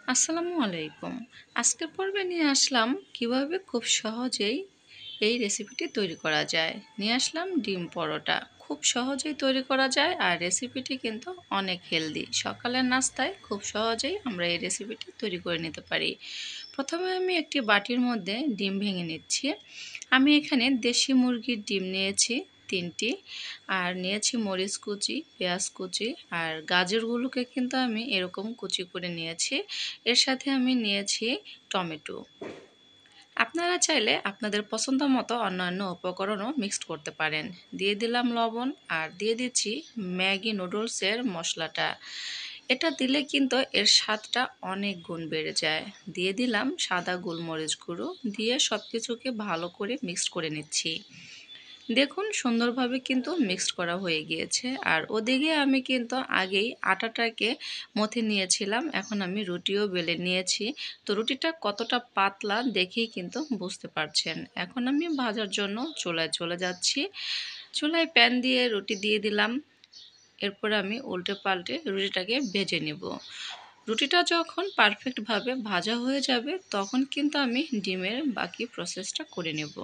আসসালামু আলাইকুম। আজকের পর্বে নিয়ে আসলাম কিভাবে খুব সহজেই এই রেসিপিটি তৈরি করা যায়। নিয়ে আসলাম ডিম পরোটা। খুব সহজেই তৈরি করা যায় আর রেসিপিটি কিন্তু অনেক হেলদি। সকালের নাস্তায় খুব সহজেই আমরা এই রেসিপিটি তৈরি করে নিতে পারি। প্রথমে আমি একটি বাটির মধ্যে ডিম ভেঙে নিচ্ছি। আমি এখানে দেশি মুরগির ডিম নিয়েছি ৩টি, আর নিয়েছি মরিচ কুচি, পেঁয়াজ কুচি, আর গাজরগুলোকে কিন্তু আমি এরকম কুচি করে নিয়েছি। এর সাথে আমি নিয়েছি টমেটো। আপনারা চাইলে আপনাদের পছন্দ মতো অন্যান্য উপকরণও মিক্সড করতে পারেন। দিয়ে দিলাম লবণ আর দিয়ে দিচ্ছি ম্যাগি নুডলসের মশলাটা। এটা দিলে কিন্তু এর স্বাদটা অনেক গুণ বেড়ে যায়। দিয়ে দিলাম সাদা গোলমরিচ গুঁড়ো, দিয়ে সব কিছুকে ভালো করে মিক্সড করে নিচ্ছি। দেখুন সুন্দরভাবে কিন্তু মিক্সড করা হয়ে গিয়েছে। আর ওদিকে আমি কিন্তু আগেই আটাটাকে মথে নিয়েছিলাম। এখন আমি রুটিও বেলে নিয়েছি। তো রুটিটা কতটা পাতলা দেখেই কিন্তু বুঝতে পারছেন। এখন আমি ভাজার জন্য চুলায় চলে যাচ্ছি। চুলায় প্যান দিয়ে রুটি দিয়ে দিলাম। এরপর আমি উল্টে পাল্টে রুটিটাকে ভেজে নেব। রুটিটা যখন পারফেক্টভাবে ভাজা হয়ে যাবে তখন কিন্তু আমি ডিমের বাকি প্রসেসটা করে নেব।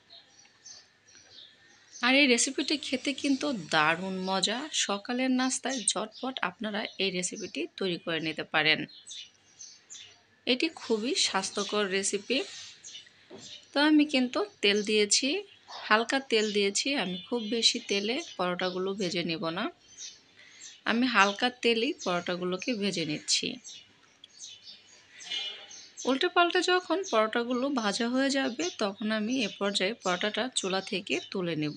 আর এই রেসিপিটি খেতে কিন্তু দারুণ মজা। সকালের নাস্তায় ঝটপট আপনারা এই রেসিপিটি তৈরি করে নিতে পারেন। এটি খুবই স্বাস্থ্যকর রেসিপি। তো আমি কিন্তু তেল দিয়েছি, হালকা তেল দিয়েছি। আমি খুব বেশি তেলে পরোটাগুলো ভেজে নেব না। আমি হালকা তেলেই পরোটাগুলোকে ভেজে নিচ্ছি। উল্টে পাল্টে যখন পরোটাগুলো ভাজা হয়ে যাবে তখন আমি এ পর্যায়ে পরোটাটা চুলা থেকে তুলে নেব।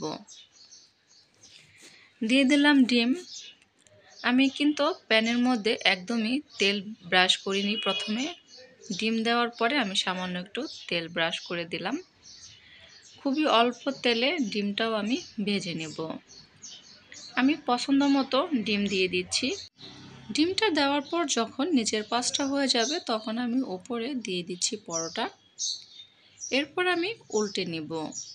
দিয়ে দিলাম ডিম। আমি কিন্তু প্যানের মধ্যে একদমই তেল ব্রাশ করিনি। প্রথমে ডিম দেওয়ার পরে আমি সামান্য একটু তেল ব্রাশ করে দিলাম। খুবই অল্প তেলে ডিমটাও আমি ভেজে নেব। আমি পছন্দ মতো ডিম দিয়ে দিচ্ছি। ডিমটা দেওয়ার পর যখন নিচের পাশটা হয়ে যাবে তখন আমি ওপরে দিয়ে দিচ্ছি পরোটা। এরপর আমি উল্টে নেব।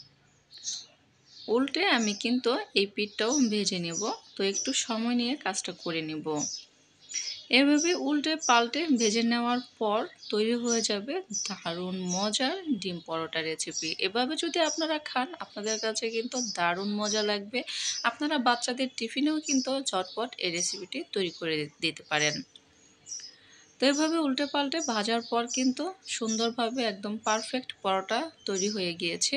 উল্টে আমি কিন্তু এই পিঠটাও ভেজে নেব। তো একটু সময় নিয়ে কাজটা করে নেব। এভাবে উল্টে পাল্টে ভেজে নেওয়ার পর তৈরি হয়ে যাবে দারুণ মজার ডিম পরোটা রেসিপি। এভাবে যদি আপনারা খান আপনাদের কাছে কিন্তু দারুণ মজা লাগবে। আপনারা বাচ্চাদের টিফিনেও কিন্তু ঝটপট এই রেসিপিটি তৈরি করে দিতে পারেন। তো এভাবে উল্টে পাল্টে ভাজার পর কিন্তু সুন্দরভাবে একদম পারফেক্ট পরোটা তৈরি হয়ে গিয়েছে।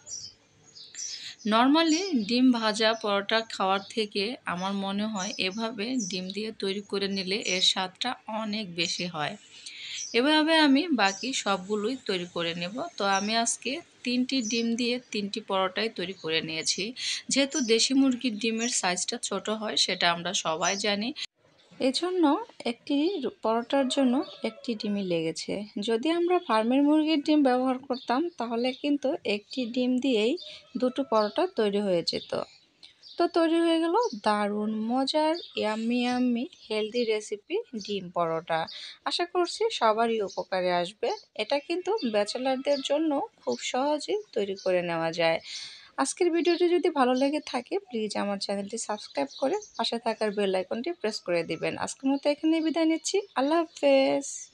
নর্মালি ডিম ভাজা পরোটা খাওয়ার থেকে আমার মনে হয় এভাবে ডিম দিয়ে তৈরি করে নিলে এর স্বাদটা অনেক বেশি হয়। এভাবে আমি বাকি সবগুলোই তৈরি করে নেব। তো আমি আজকে ৩টি ডিম দিয়ে ৩টি পরোটাই তৈরি করে নিয়েছি। যেহেতু দেশি মুরগির ডিমের সাইজটা ছোট হয় সেটা আমরা সবাই জানি। এজন্য একটি পরোটার জন্য একটি ডিমই লেগেছে। যদি আমরা ফার্মের মুরগির ডিম ব্যবহার করতাম তাহলে কিন্তু একটি ডিম দিয়েই দুটো পরোটা তৈরি হয়ে যেত। তো তৈরি হয়ে গেল দারুণ মজার ইয়াম্মি ইয়াম্মি হেলদি রেসিপি ডিম পরোটা। আশা করছি সবারই উপকারে আসবে। এটা কিন্তু ব্যাচেলারদের জন্য খুব সহজেই তৈরি করে নেওয়া যায়। আজকের ভিডিওটি যদি ভালো লেগে থাকে প্লিজ আমার চ্যানেলটি সাবস্ক্রাইব করে পাশে থাকার বেল আইকনটি প্রেস করে দিবেন। আজকের মতো এখানেই বিদায় নিচ্ছি। আল্লাহ হাফেজ।